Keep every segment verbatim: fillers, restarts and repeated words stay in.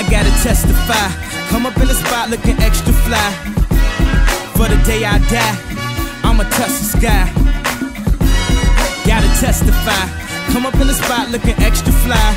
gotta testify. Come up in the spot looking extra fly. For the day I die, I'ma touch the sky. Gotta testify. Come up in the spot looking extra fly.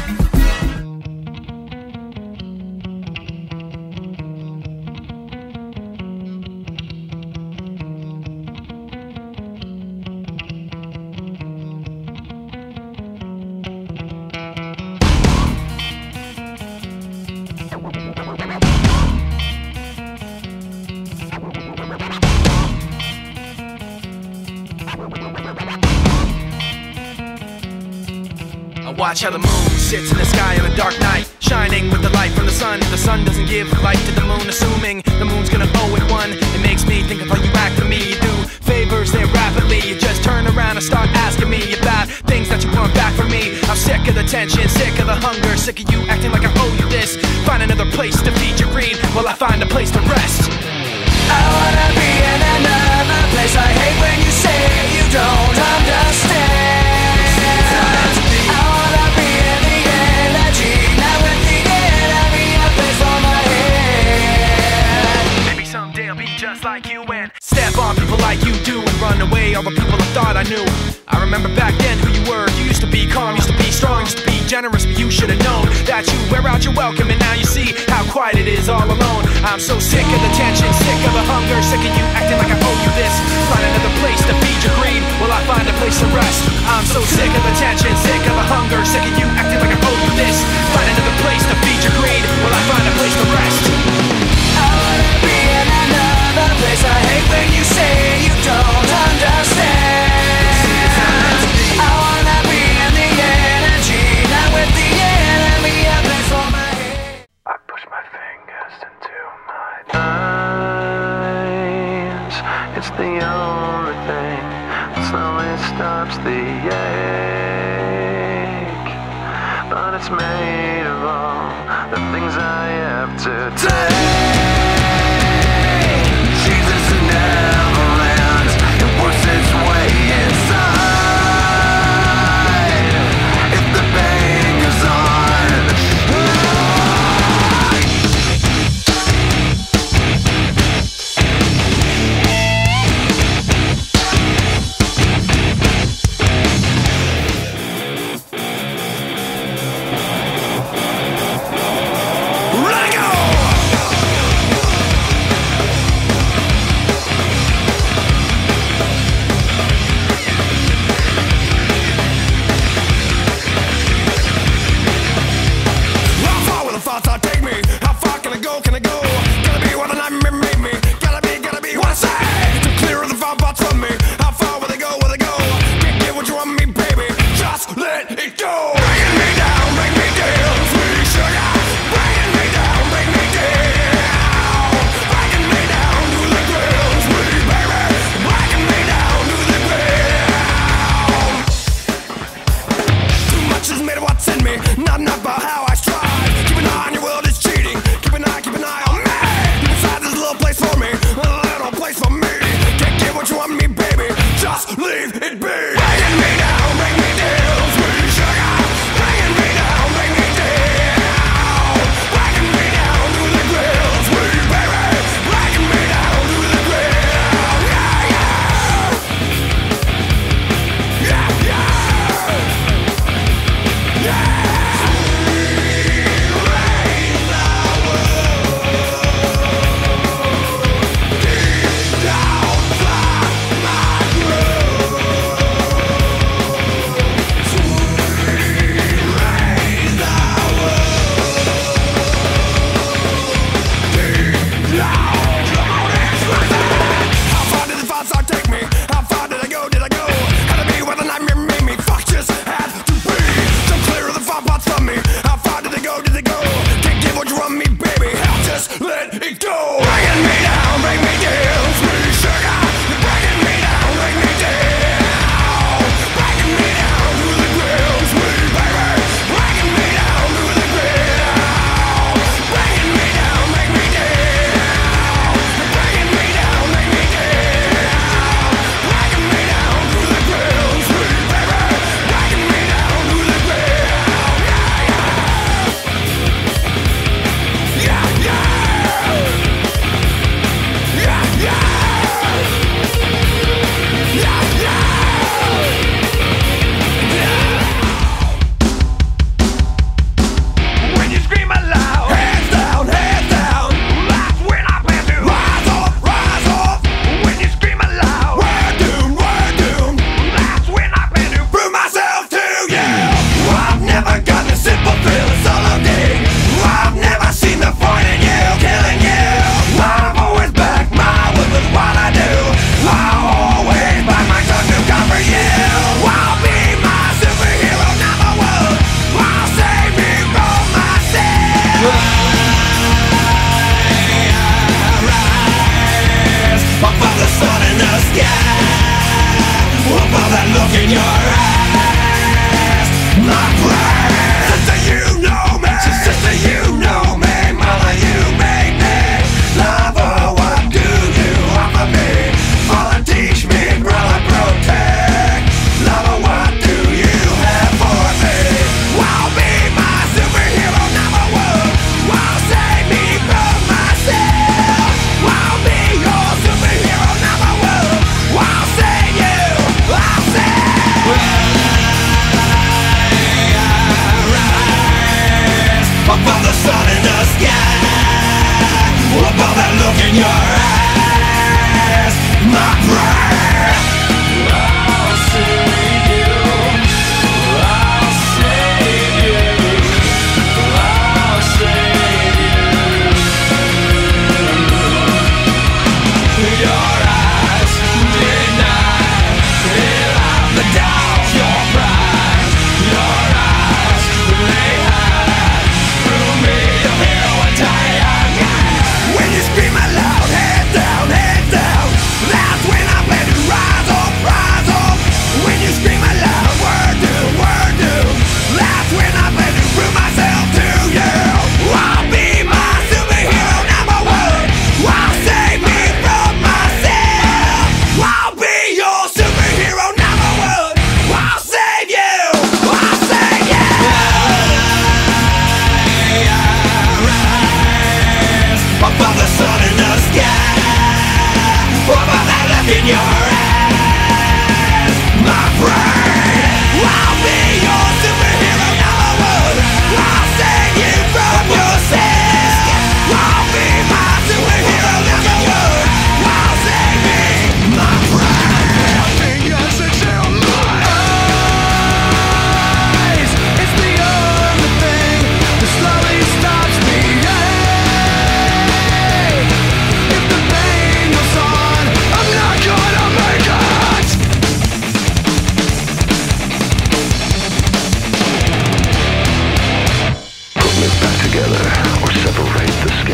Watch how the moon sits in the sky on a dark night, shining with the light from the sun. The sun doesn't give light to the moon, assuming the moon's gonna owe it one. It makes me think of how you act to me. You do favors there rapidly. You just turn around and start asking me about things that you want back from me. I'm sick of the tension, sick of the hunger, sick of you acting like I owe you this. Find another place to feed your greed while I find a place to rest. I wanna be in another place. I hate when you say you don't understand. Just like you and step on people like you do and run away all the people I thought I knew. I remember back then who you were. You used to be calm, used to be strong, used to be generous, but you should have known that you wear out your welcome, and now you see how quiet it is all alone. I'm so sick of the tension, sick of the hunger, sick of you acting like I owe you this. Find another place to feed your greed while I find a place to rest. I'm so sick of the tension, sick of the hunger, sick of you acting like I owe you this. Find another place to feed your greed while I find a place to rest. I wanna be in another place. I hate when you say you don't understand. I wanna be in the energy, not with the enemy. A place for my head. I push my fingers into my eyes. It's the only thing that slowly stops the ache. But it's made of all the things I have to take. Jesus never lands, it works its way inside. If the pain goes on, let go! Yeah!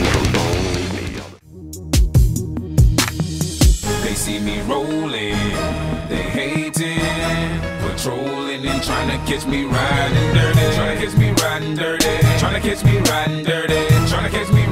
They see me rolling, they hating, patrolling and trying to catch me riding dirty, trying to catch me riding dirty, trying to catch me riding dirty, trying to catch me